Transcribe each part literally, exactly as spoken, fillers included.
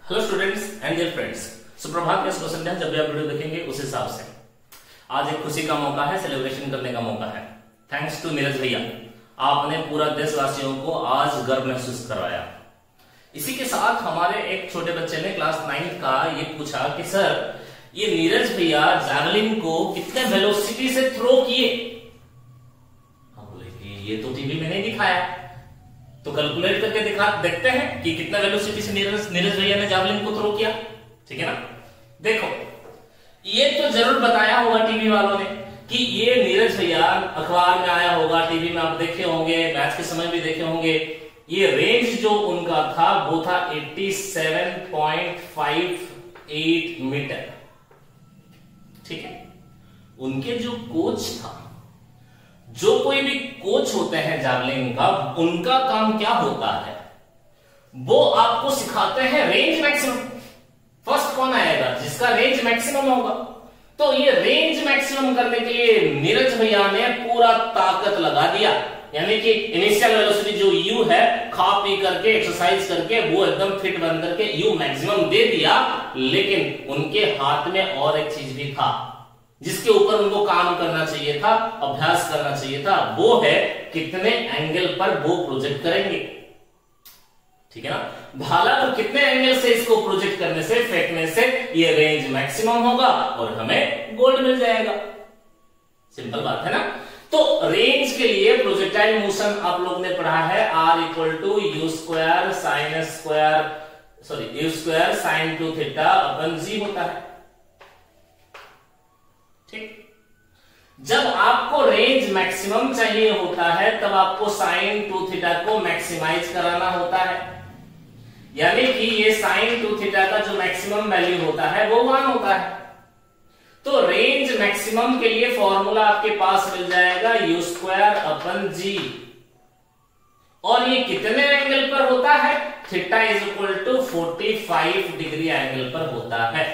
Hello students and dear friends, सुप्रभात या शुभ संध्या। जब भी आप वीडियो देखेंगे उस हिसाब से आज एक खुशी का मौका है, सेलिब्रेशन करने का मौका है। थैंक्स टू नीरज भैया, आपने पूरा देशवासियों को आज गर्व महसूस करवाया। इसी के साथ हमारे एक छोटे बच्चे ने क्लास नाइन्थ का ये पूछा कि सर ये नीरज भैया जैवलिन को कितने वेलोसिटी से थ्रो किए। हम बोले कि ये तो टीवी में नहीं दिखाया, तो कैलकुलेट करके दिखा देखते हैं कि कितना वेलोसिटी से नीरज नीरज भैया ने जैवलिन को थ्रो किया। ठीक है ना। देखो ये तो जरूर बताया होगा टीवी वालों ने कि ये नीरज भैया, अखबार में आया होगा, टीवी में आप देखे होंगे, मैच के समय भी देखे होंगे। ये रेंज जो उनका था वो था सत्तासी पॉइंट पाँच आठ मीटर। ठीक है। उनके जो कोच था, जो कोई भी कोच होते हैं जैवलिन का, उनका काम क्या होता है, वो आपको सिखाते हैं रेंज मैक्सिमम। फर्स्ट कौन आएगा जिसका रेंज मैक्सिमम होगा। तो ये रेंज मैक्सिमम करने के लिए नीरज भैया ने पूरा ताकत लगा दिया, यानी कि इनिशियल वेलोसिटी जो यू है, खा पी करके एक्सरसाइज करके वो एकदम फिट बन करके यू मैक्सिमम दे दिया। लेकिन उनके हाथ में और एक चीज भी था जिसके ऊपर उनको काम करना चाहिए था, अभ्यास करना चाहिए था। वो है कितने एंगल पर वो प्रोजेक्ट करेंगे। ठीक है ना। भाला तो कितने एंगल से इसको प्रोजेक्ट करने से, फेंकने से ये रेंज मैक्सिमम होगा और हमें गोल्ड मिल जाएगा। सिंपल बात है ना। तो रेंज के लिए प्रोजेक्टाइल मोशन आप लोग ने पढ़ा है, r equal to u square sine square sorry u square sine two theta upon g होता है। ठीक। जब आपको रेंज मैक्सिमम चाहिए होता है तब आपको साइन टू थीटा को मैक्सिमाइज कराना होता है, यानी कि ये साइन टू थीटा का जो मैक्सिमम वैल्यू होता है वो वन होता है। तो रेंज मैक्सिमम के लिए फॉर्मूला आपके पास मिल जाएगा यू स्क्वायर अपन जी, और ये कितने एंगल पर होता है, थीटा इज इक्वल टू पैंतालीस डिग्री एंगल पर होता है।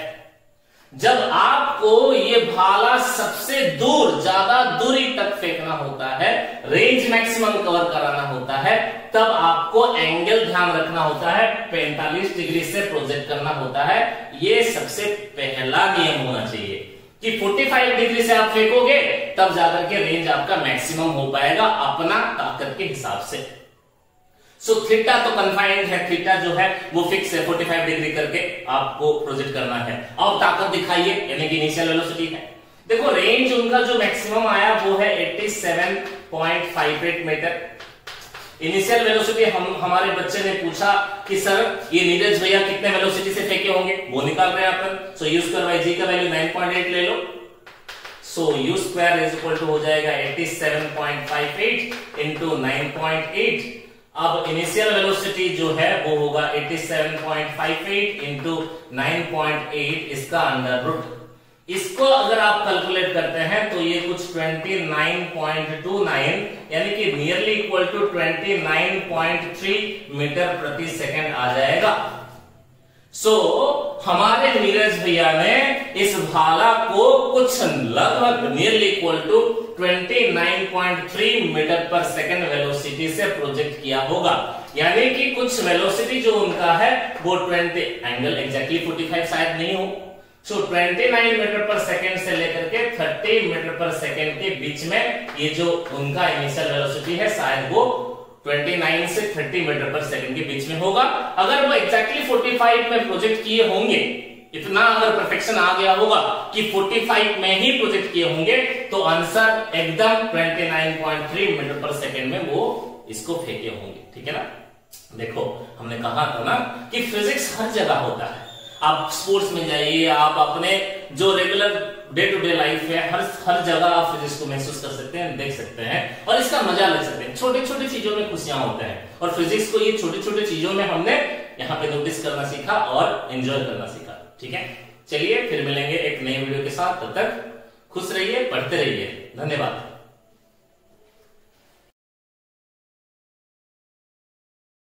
जब आपको ये भाला सबसे दूर, ज्यादा दूरी तक फेंकना होता है, रेंज मैक्सिमम कवर कराना होता है, तब आपको एंगल ध्यान रखना होता है, पैंतालीस डिग्री से प्रोजेक्ट करना होता है। ये सबसे पहला नियम होना चाहिए कि पैंतालीस डिग्री से आप फेंकोगे तब जाकर के रेंज आपका मैक्सिमम हो पाएगा अपना ताकत के हिसाब से। सो so, थीटा तो कन्फाइंड है, थीटा जो है वो फिक्स है, पैंतालीस डिग्री करके आपको प्रोजेक्ट करना है। अब ताकत दिखाइए, यानी कि इनिशियल वेलोसिटी है। देखो रेंज उनका जो मैक्सिमम आया वो है सत्तासी पॉइंट पाँच आठ मीटर। इनिशियल वेलोसिटी हम हमारे बच्चे ने पूछा कि सर ये नीरज भैया कितने वेलोसिटी से फेंके होंगे, वो निकाल रहे हैं अपन। So u square by g का वैल्यू नौ पॉइंट आठ ले लो। So u square is equal to हो जाएगा सत्तासी पॉइंट पाँच आठ इंटू नौ पॉइंट आठ। अब इनिशियल वेलोसिटी जो है वो होगा सत्तासी पॉइंट पाँच आठ इंटू नौ पॉइंट आठ, इसका अंडर रूट। इसको अगर आप कैलकुलेट करते हैं तो ये कुछ उनतीस पॉइंट दो नौ, यानी कि नियरली इक्वल टू उनतीस पॉइंट तीन मीटर प्रति सेकंड आ जाएगा। सो so, हमारे नीरज भैया ने इस भाला को कुछ लगभग नियरली इक्वल टू उनतीस पॉइंट तीन मीटर पर सेकंड वेलोसिटी से प्रोजेक्ट किया होगा, यानी कि कुछ वेलोसिटी जो उनका है वो बीस एंगल एग्जैक्टली पैंतालीस शायद नहीं हो। सो so, उनतीस मीटर पर सेकंड से लेकर के तीस मीटर पर सेकंड के बीच में ये जो उनका इनिशियल वेलोसिटी है शायद वो उनतीस से तीस मीटर पर सेकंड के बीच में होगा। अगर वो एग्जैक्टली पैंतालीस में प्रोजेक्ट किए होंगे, इतना अगर परफेक्शन आ गया होगा कि पैंतालीस में ही प्रोजेक्ट किए होंगे, तो आंसर एकदम उनतीस पॉइंट तीन मीटर पर सेकंड में वो इसको फेंके होंगे। ठीक है ना। देखो हमने कहा था ना कि फिजिक्स हर जगह होता है। आप स्पोर्ट्स में जाइए, आप अपने जो regular day to day life है, हर हर जगह आप फिजिक्स को महसूस कर सकते हैं, देख सकते हैं और इसका मजा ले सकते हैं। छोटे छोटे चीजों में खुशियां होते हैं और फिजिक्स को ये छोटे छोटे चीजों में हमने यहाँ पे नोटिस करना सीखा और एंजॉय करना सीखा। ठीक है। चलिए फिर मिलेंगे एक नई वीडियो के साथ, तब तक खुश रहिए, पढ़ते रहिए। धन्यवाद।